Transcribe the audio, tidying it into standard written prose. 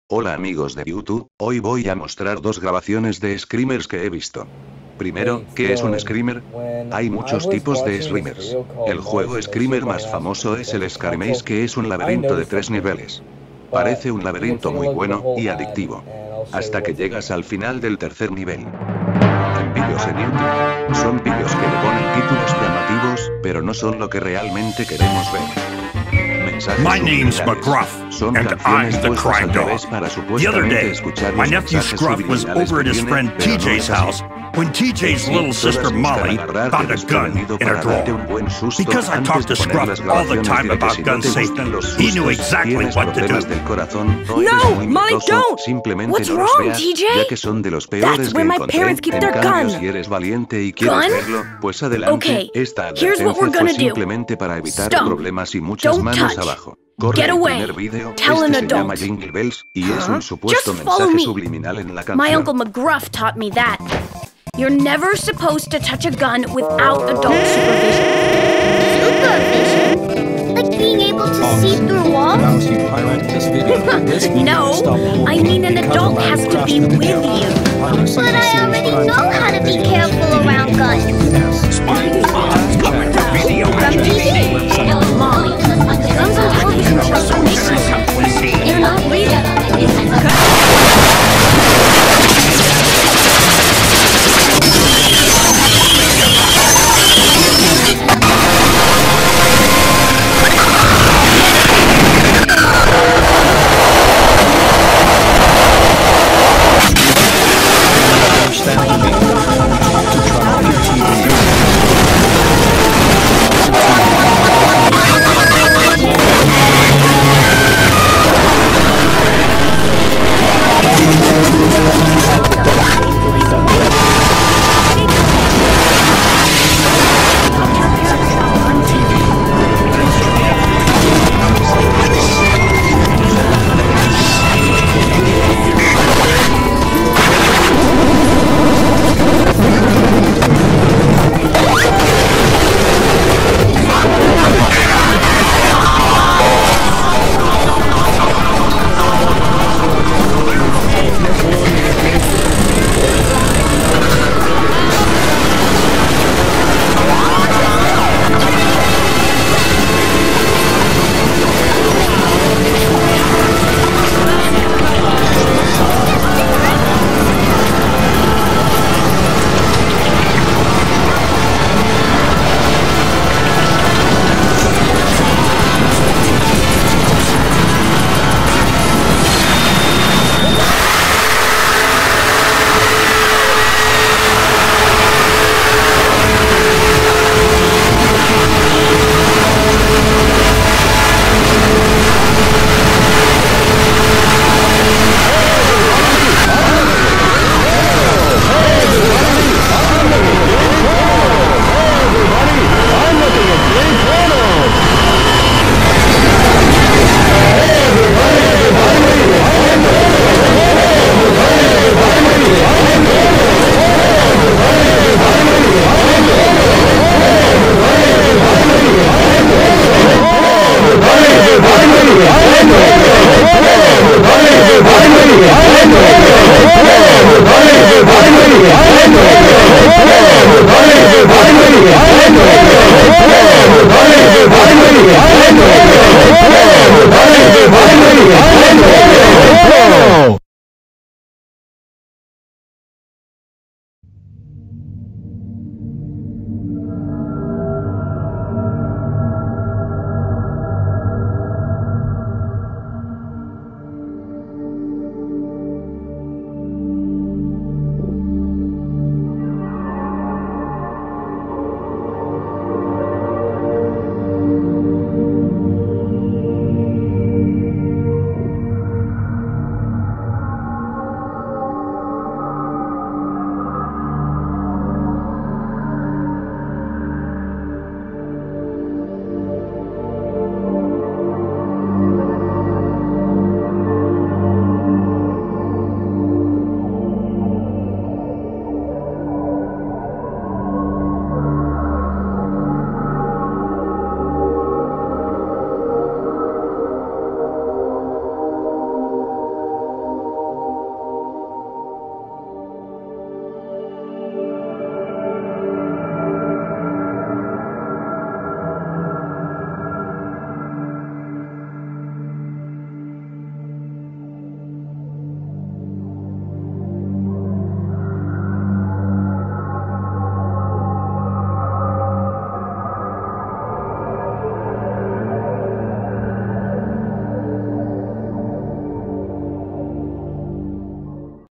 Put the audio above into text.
Hola amigos de YouTube, hoy voy a mostrar dos grabaciones de screamers que he visto. Primero, ¿qué es un screamer? Hay muchos tipos de screamers. El juego screamer más famoso es el Screamaze, que es un laberinto de 3 niveles. Parece un laberinto muy bueno y adictivo. Hasta que llegas al final del tercer nivel. En vídeos en YouTube. Son vídeos que le ponen títulos llamativos, pero no son lo que realmente queremos ver. My name's McGruff, and I'm the crime dog. The other day, my nephew Scruff was over at his friend TJ's house when TJ's little sister Molly found a gun in her drawer. Because I talked to Scruff all the time about gun safety, he knew exactly what to do. No, Molly, don't! What's wrong, TJ? That's where my parents keep their gun. Gun? Okay, here's what we're gonna do. Stop. Don't touch. Get away. Tell an adult. Just follow me. My Uncle McGruff taught me that. You're never supposed to touch a gun without adult supervision. Supervision? Like being able to see through walls? No, I mean an adult has to be with you. But I already know how to be careful around guns. From TV? Molly,